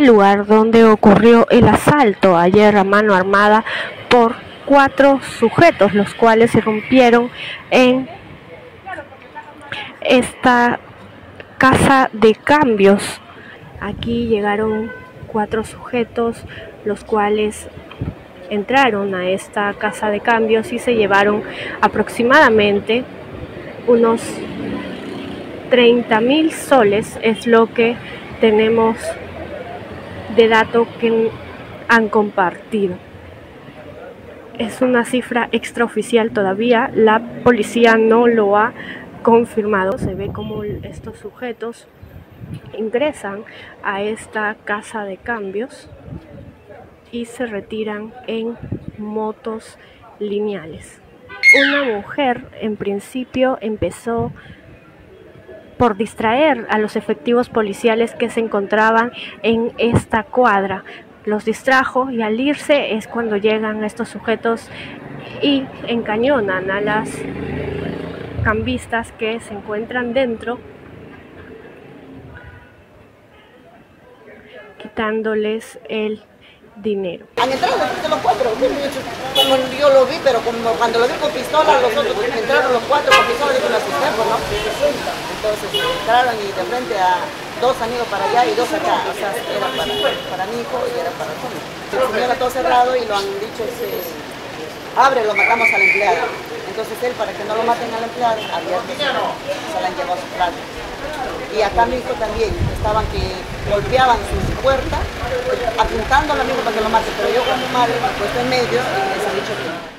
el lugar donde ocurrió el asalto ayer a mano armada por 4 sujetos, los cuales irrumpieron en esta casa de cambios. Aquí llegaron 4 sujetos, los cuales entraron a esta casa de cambios y se llevaron aproximadamente unos 30.000 soles, es lo que tenemos de dato que han compartido. Es una cifra extraoficial todavía, la policía no lo ha confirmado. Se ve como estos sujetos ingresan a esta casa de cambios y se retiran en motos lineales. Una mujer en principio empezó por distraer a los efectivos policiales que se encontraban en esta cuadra. Los distrajo y al irse es cuando llegan estos sujetos y encañonan a las cambistas que se encuentran dentro, quitándoles el dinero. Han entrado los 4, como yo lo vi, pero como cuando lo vi con pistola, los otros entraron los 4 con pistola, yo me asusté, ¿no? Entonces entraron y de frente a 2 han ido para allá y 2 acá, o sea, era para mi hijo y era para Tony. El señor era todo cerrado y lo han dicho, abre, lo matamos al empleado. Entonces él, para que no lo maten al empleado, había que se la han llevado a su plato. Y acá mi hijo también, estaban que golpeaban su puerta, apuntando a la misma para que lo maten, pero yo como madre me he puesto en medio y les he dicho que